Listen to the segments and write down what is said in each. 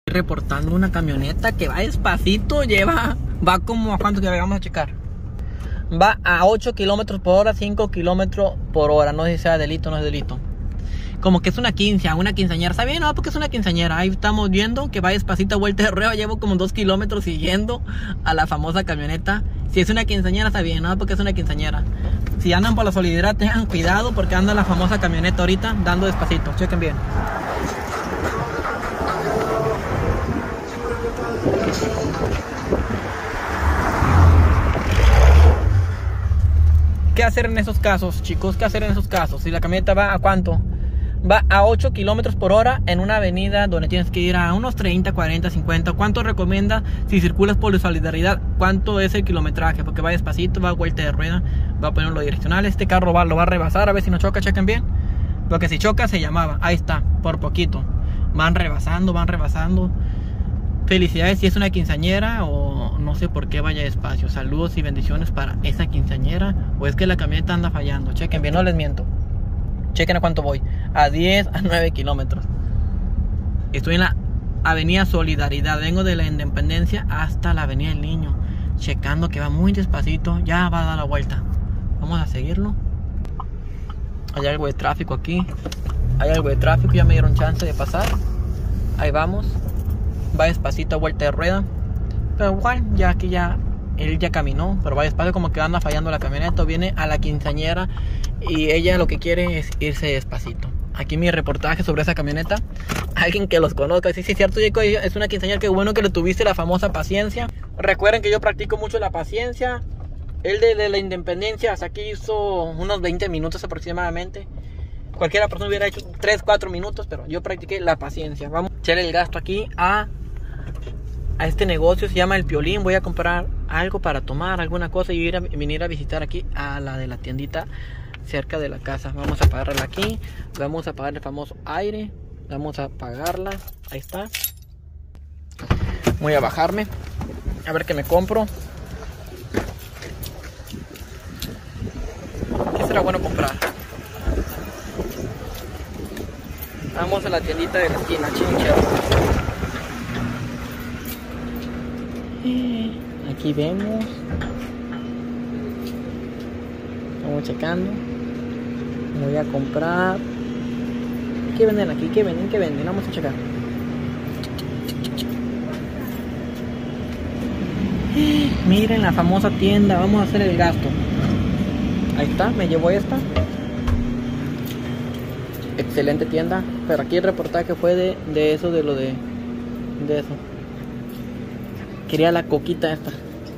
Reportando una camioneta que va despacito, va como a cuánto que vamos a checar. Va a 8 kilómetros por hora, 5 kilómetros por hora. No sé si sea delito o no es delito. Como que es una quinceañera. ¿Está bien? No, porque es una quinceañera. Ahí estamos viendo que va despacito a vuelta de rueda. Llevo como 2 kilómetros siguiendo a la famosa camioneta. Si es una quinceañera está bien, no, porque es una quinceañera. Si andan por la solidaridad, tengan cuidado porque anda la famosa camioneta ahorita dando despacito. Chequen bien. ¿Qué hacer en esos casos, chicos? ¿Qué hacer en esos casos? Si la camioneta va a ¿cuánto? Va a 8 kilómetros por hora en una avenida donde tienes que ir a unos 30, 40, 50. ¿Cuánto recomienda si circulas por la solidaridad? ¿Cuánto es el kilometraje? Porque va despacito, va a vuelta de rueda, va a poner lo direccional. Este carro lo va a rebasar, a ver si no choca, chequen bien. Porque si choca se llamaba, ahí está, por poquito. Van rebasando. Felicidades si es una quinceañera o no sé por qué vaya despacio. Saludos y bendiciones para esa quinceañera. O es que la camioneta anda fallando. Chequen bien, no les miento. Chequen a cuánto voy. A 10 a 9 kilómetros. Estoy en la avenida Solidaridad. Vengo de la Independencia hasta la avenida del Niño. Checando que va muy despacito. Ya va a dar la vuelta. Vamos a seguirlo. Hay algo de tráfico aquí. Ya me dieron chance de pasar. Ahí vamos. Va despacito a vuelta de rueda. Pero igual, él ya caminó. Pero va despacio, como que anda fallando la camioneta. Viene a la quinceañera y ella lo que quiere es irse despacito. Aquí mi reportaje sobre esa camioneta. Alguien que los conozca. Sí, cierto, Jacob, es una quinceañera. Qué bueno que le tuviste la famosa paciencia. Recuerden que yo practico mucho la paciencia. Él de la Independencia hasta aquí hizo unos 20 minutos aproximadamente. Cualquiera persona hubiera hecho 3, 4 minutos, pero yo practiqué la paciencia. Vamos a echarle el gasto aquí a este negocio, se llama El Piolín. Voy a comprar algo para tomar, alguna cosa y venir a visitar aquí a la de la tiendita cerca de la casa. Vamos a apagarla aquí, vamos a apagar el famoso aire, vamos a apagarla, ahí está. Voy a bajarme, a ver qué me compro. ¿Qué será bueno comprar? Vamos a la tiendita de la esquina, chinchero. Aquí vemos. Estamos checando. Voy a comprar. ¿Qué venden aquí? ¿Qué venden? Vamos a checar. Miren la famosa tienda. Vamos a hacer el gasto. Ahí está, me llevo esta. Excelente tienda. Pero aquí el reportaje fue de eso. Quería la coquita esta.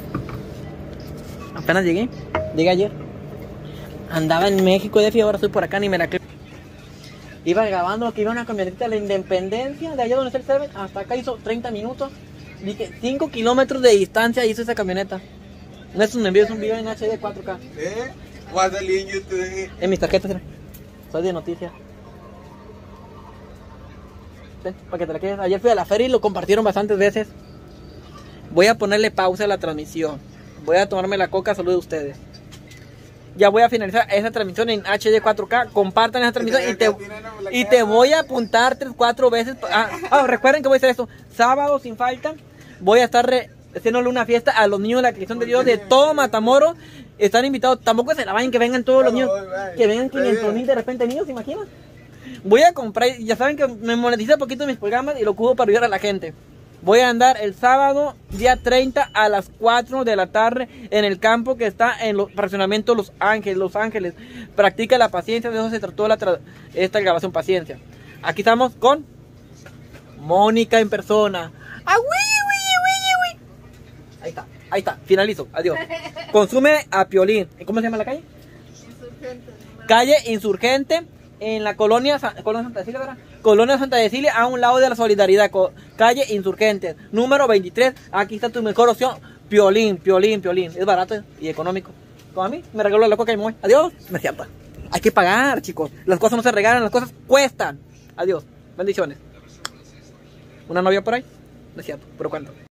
Apenas llegué ayer. Andaba en México de ahora estoy por acá, ni me la creo. Iba grabando que iba una camioneta de la Independencia, de allá donde está el Seven, hasta acá hizo 30 minutos. Dije, 5 kilómetros de distancia hizo esa camioneta. No es un envío, es un video en HD 4K. Va a salir en YouTube. En mis tarjetas, soy de noticias. Para que te la quedes. Ayer fui a la feria y lo compartieron bastantes veces. Voy a ponerle pausa a la transmisión. Voy a tomarme la coca, salud de ustedes. Ya voy a finalizar esa transmisión en HD 4K. Compartan esa transmisión y te voy a apuntar 3, 4 veces. Recuerden que voy a hacer esto. Sábado sin falta. Voy a estar haciéndole una fiesta a los niños de la creación de Dios de todo Matamoros. Están invitados. Tampoco se la vayan que vengan todos los niños. Que vengan 500,000 de repente niños, ¿se imaginan? Voy a comprar. Ya saben que me monetiza poquito mis programas y lo ocupo para ayudar a la gente. Voy a andar el sábado, día 30 a las 4 de la tarde en el campo que está en el fraccionamiento Los Ángeles. Practica la paciencia, de eso se trató esta grabación, paciencia. Aquí estamos con Mónica en persona. Ahí está, finalizo, adiós. Consume a Piolín. ¿Cómo se llama la calle? Insurgente. Calle Insurgente. En la colonia Santa Cecilia, ¿verdad? Colonia Santa Cecilia, a un lado de la Solidaridad, calle Insurgentes, número 23. Aquí está tu mejor opción, Piolín. Es barato y económico. Como a mí, me regaló la coca y me voy. Adiós. No es cierto. Hay que pagar, chicos. Las cosas no se regalan, las cosas cuestan. Adiós. Bendiciones. ¿Una novia por ahí? No es cierto, pero cuánto.